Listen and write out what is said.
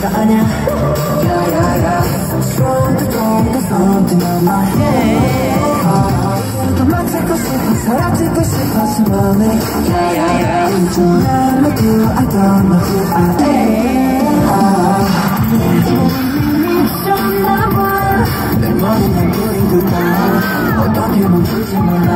내가 아냐 야야야 something on my head 너만 찾고 싶어 사라지고 싶어서 맘에 야야야 Don't let me do I don't know who I am 미쳤나봐 내 머리는 그린 듯한 어떻게 멈추지 마